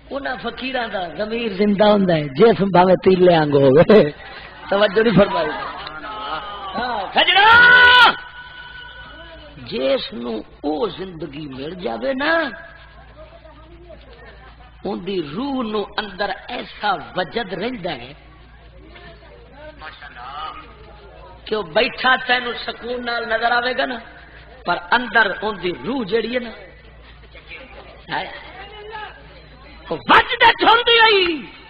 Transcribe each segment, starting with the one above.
انہاں فقیراں دا ضمیر زندہ ہوندا ہے جسم بھاویں تیلے آنگ ہوے توجہ نہیں فرمائی ہاں سجنا جس نو او زندگی مل جاوے نا ان دی روح نو اندر ایسا وجد رہندا ہے کہ وہ بیٹھا تینوں سکون نال نظر آئے گا نا پر اندر ان دی روح جیڑی ہے نا وجدت ہوندی آئی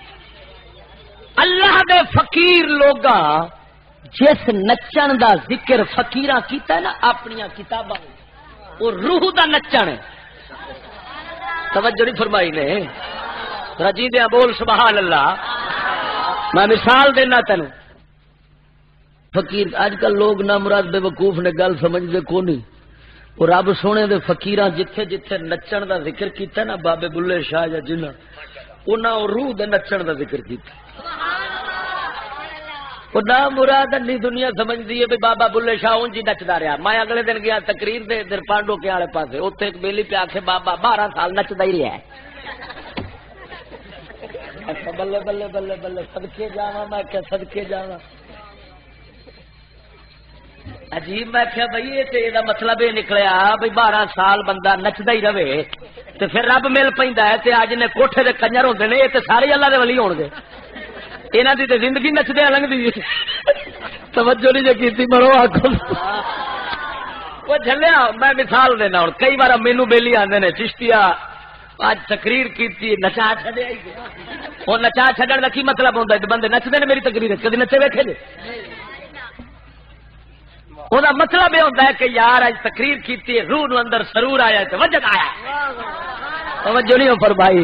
اللہ دے فقیر لوگا جس نچن دا ذکر فقیراں کیتا ہے نا اپنی کتاباں وہ روح دا نچن ہے توجہ نہیں فرمائی نے رجیدیاں بول سبحان اللہ میں مثال دینا تینوں فقیر اج کل لوگ نہ مراد بے وقوف نے گل سمجھتے کو نہیں وہ رب سونے دے فقیراں جتھے جتھے نچن دا ذکر کیتا نا بابے بلے شاہ یا جنہ انہاں روح دے نچن دا ذکر کیتا وہ نہ مراد انی دنیا سمجھتی ہے بھی بابا بلے شاہ اونج ہی نچدا رہا میں اگلے دن گیا تقریر دے ادھر پانڈو کے والے پاسے اوتھے ایک بیلی پہ آکھے بابا 12 سال نچدا ہی رہا ہے بلے بلے بلے بلے صدقے جاواں میں کہ صدقے جاواں عجیب میں کیا بھائی یہ مطلب یہ نکلیا بھائی 12 سال بندہ نچدا ہی رہے تو پھر رب مل پیندا ہے تے اج نے کوٹھے دے کنجر ہوندے نے یہ تے سارے اللہ دے ولی ہون گے انہاں دی تے زندگی نچدے لنگدی توجہ نہیں کیتی مرو آکھو وہ جھلیا میں مثال دینا ہن کئی بار مینوں بیلی آندے نے چشتیا اج تقریر کیتی نچا چھڈیا ہی او نچا چھڈن دا کی مطلب ہوندا ہے بندے نچدے نے میری تقریر کدی نچے ویکھے جے وہ مطلب یہ ہوتا ہے کہ یار آج تقریر کی روح نو اندر سرور آیا تو وجد آیا توجہ نہیں ہو پر بھائی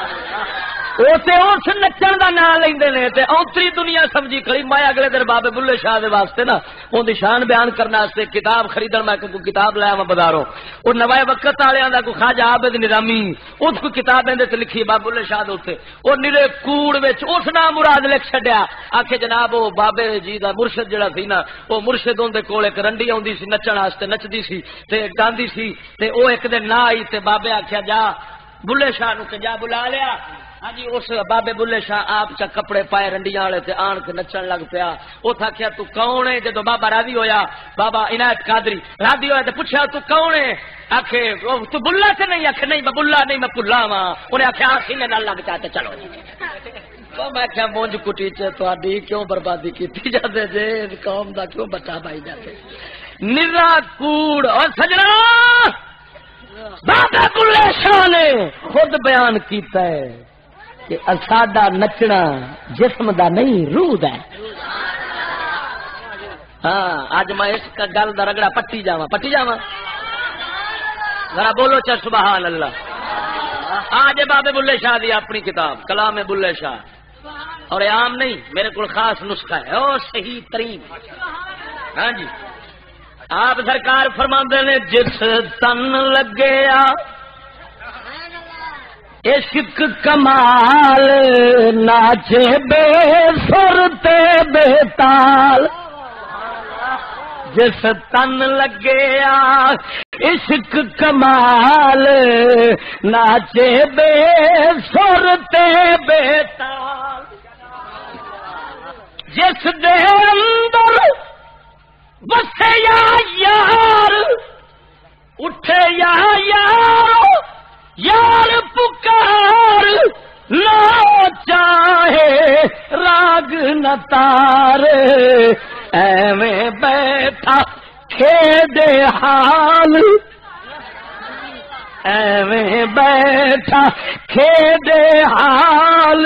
اس نچن کا نام لیندے نے تے اونتری دنیا سمجھی کھڑی میں اگلے دن بابے بلے شاہ دے واسطے نا ان دی شان بیان کرنے واسطے کتاب خریدن میں کوئی کتاب لایا میں بازاروں وہ نوائے وقت والےاں دا کوئی خواجہ عابد نظامی اس کو کتاب اندے تے لکھی بابے بلے شاہ دے اوتے او نیرے کوڑ وچ اس نام مراد لکھ چھڈیا آکھے جناب او بابے جی دا مرشد جڑا سی نا او مرشد اون دے کول ایک رنڈی اوندی سی نچن واسطے نچدی سی تے گاندی سی تے او ایک دن نہ آئی تے بابے آکھیا جا بلے شاہ نو کہ جا بلا لیا ہاں جی اس بابے بلے شاہ آپ چا کپڑے پائے رنڈیاں والے تے آن کے نچن لگ پیا او تھا کیا تو کون ہے جدو بابا راضی ہویا بابا عنایت قادری راضی ہویا تے پوچھا تو کون ہے آکھے تو بلا تے نہیں آکھے نہیں میں بلا نہیں میں بلا ہاں انہیں آکھے سینے نال لگ چاہتے چلو تو میں کیا مونج کٹی چ تہاڈی کیوں بربادی کیتی جاندے جے قوم دا کیوں بچا پائی جاتے نرا کوڑ اور سجنا بابا بلے شاہ نے خود بیان کیتا ہے کہ ساڈا نچنا جسم دا نہیں روح دا ہے ہاں اج میں اس کا گل دا رگڑا پٹی جاواں ذرا بولو چا سبحان اللہ آج بابے بلے شاہ دی اپنی کتاب کلام بلے شاہ اور عام نہیں میرے کو خاص نسخہ ہے او صحیح ترین ہاں جی آپ سرکار فرماندے نے جس تن لگیا عشق کمال ناچے بے سر تے بے تال جس تن لگیا عشق کمال ناچے بے سر تے بے تال جس دے اندر بسے یا یار اٹھے یا یار یار پکار نہ چاہے راگ نہ تار ایویں بیٹھا کھیدے حال ایویں بیٹھا کھیدے حال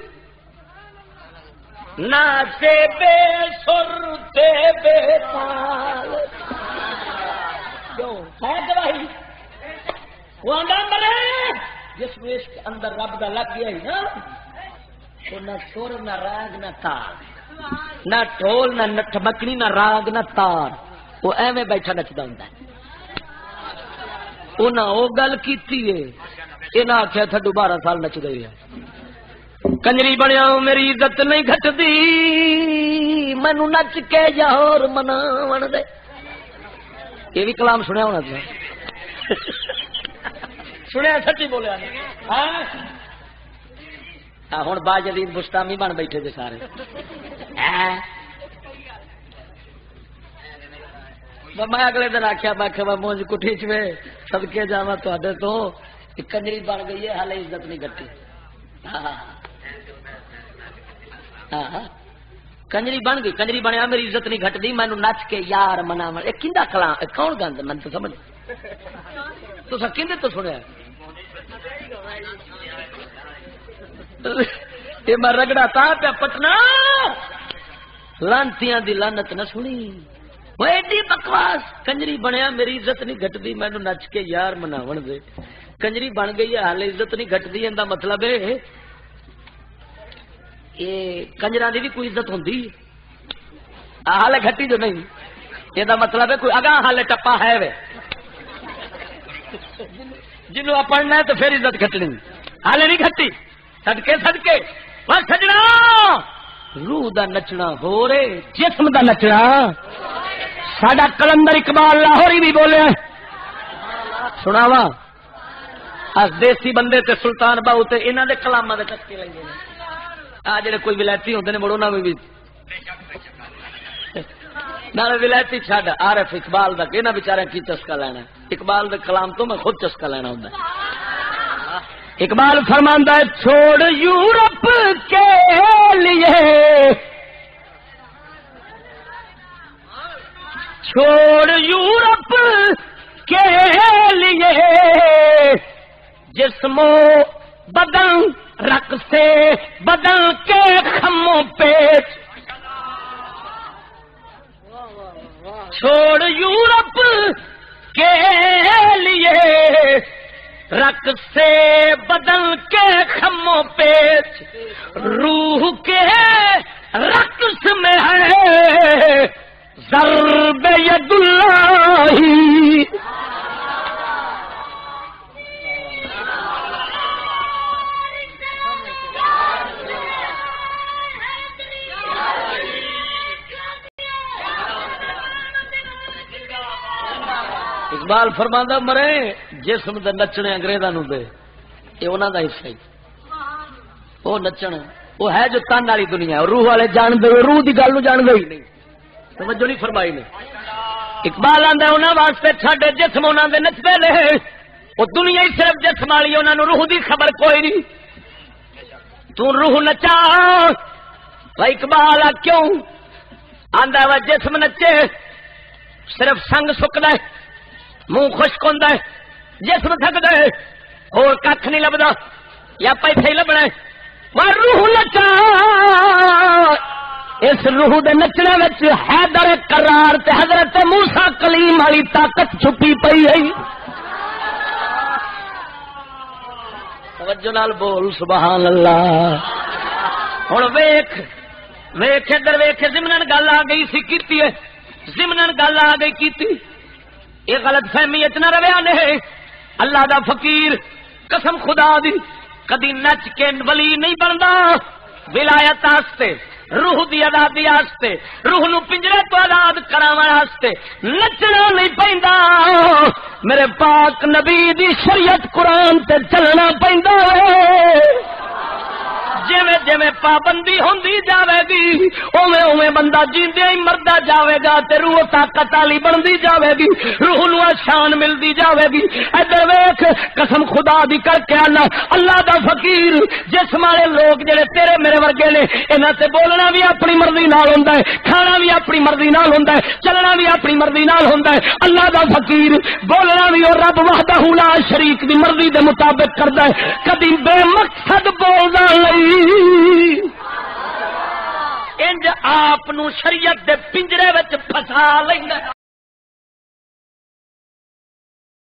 ناچے بے سر تے بے تال کیوں ہے گواہی وہ مرے جس میں عشق اندر رب دا لگ گیا ہی نا وہ نہ سر نہ راگ نہ تار نہ ٹھول نہ ٹھمکنی نہ راگ نہ تار وہ ایویں بیٹھا نچدا ہوندا ہے انہاں او گل کیتی ہے انہاں آکھیا تھڈو 12 سال نچدا ہی رہا کنجری بنیا میری عزت نہیں گھٹدی مینو نچ کے یار مناون دے یہ بھی کلام سنیا ہونا تھا سنیا سچی بولیا ہاں ہوں باجدید بستامی بن بیٹھے جی سارے. میں اگلے دن آخیا میں مونج کٹھی چوے سدکے جا تو کنجری بن گئی ہے ہالے عزت نہیں گٹی. کنجری بن گئی کنجری بنیا میری عزت نہیں گھٹتی مینو نچ کے یار مناو کندا کلا کون گند من تو سمجھ تو کھے تو سنیا یہ میں رگڑا تا پیا پٹنا لانتیاں دی لانت نہ سنی وہ ایڈی بکواس کنجری بنیا میری عزت نہیں گھٹتی مینو نچ کے یار مناو دے کنجری بن گئی ہے ہال عزت نہیں گھٹتی ان کا مطلب ہے یہ کنجرا کی بھی کوئی عزت ہوں ہال گھٹی جو نہیں یہ مطلب ہے کوئی اگاں ہال ٹپا ہے وے جنوں پڑھنا ہے تو پھر عزت گھٹنی ہال نہیں گھٹی سدکے سجنا روح دا نچنا ہو رے جسم دا نچنا ساڈا کلندر اقبال لاہوری بھی بولے سناوا دیسی بندے تے سلطان باؤ تے انہاں دے کلاماں دے چسکے لیندے نے آ جڑے کوئی ولایتی ہوندے نے مڑ انہاں بھی نال ولایتی چھڈ عارف اقبال دا انہاں بیچارے کی چسکا لینا اقبال دے کلام تو میں خود چسکا لینا ہوندا اقبال فرماندا ہے چھوڑ یورپ کے لیے چھوڑ یورپ کے لیے جسم و بدن رق سے بدن کے خموں پہ چھوڑ یورپ کے لیے رق سے بدن کے خموں پہ روح کے رقص میں ہے ضرب ید اللہ اقبال فرماندا مرے جسم دے نچنے انگریزاں نوں دے یہ انہاں دا حصہ ہی وہ نچن وہ ہے جو تن والی دنیا روح والے جان دے روح دی گل نوں جان دے ہی نہیں توجہ نہیں فرمائی نے اقبال آندا انہاں واسطے چھڈ جسم انہاں دے نچدے نے وہ دنیا ہی صرف جسم والی انہاں نوں روح دی خبر کوئی نہیں تو روح نچا اقبال کیوں آندا وا جسم نچے صرف سنگ سکدا ہے منہ خشک ہوندا ہے جسم تھکدا ہے اور کھ نہیں لبدا یا پیسے ہی لبنا ہے وہ روح نچا اس روح دے نچنے وچ حیدر کرار تے حضرت موسیٰ کلیم والی طاقت چھپی پئی ہے توجہ نال بول سبحان اللہ ہن ویکھ ادھر ویکھ ضمنن گل آ گئی سی کیتی ہے ضمنن گل آ گئی کیتی یہ غلط فہمی اتنا رویا نہیں اللہ دا فقیر قسم خدا دی کدی نچ کے ولی نہیں بنتا ولایت واسطے روح دی آزادی واسطے روح نو پنجرے تو آزاد کراون واسطے نچنا نہیں پیندا میرے پاک نبی دی شریعت قرآن تے چلنا پیندا جویں جویں پابندی ہوندی جاوے گی اوویں اوویں بندہ جیندے ہی مردا جاوے گا تے روح طاقت والی بندی جاوے گی روح نو شان ملدی جاوے گی ادھر ویکھ قسم خدا دی کر کے آنا اللہ دا فقیر جسم والے لوگ جڑے تیرے میرے ورگے نے انہاں تے بولنا بھی اپنی مرضی نال ہوندا ہے کھانا بھی اپنی مرضی نال ہوندا ہے چلنا بھی اپنی مرضی نال ہوندا ہے اللہ دا فقیر بولنا بھی اور رب وحدہ لا شریک دی مرضی دے مطابق کردا ہے کبھی بے مقصد بولدا نہیں انج آپ شریعت دے پنجرے وچ پھسا لیندا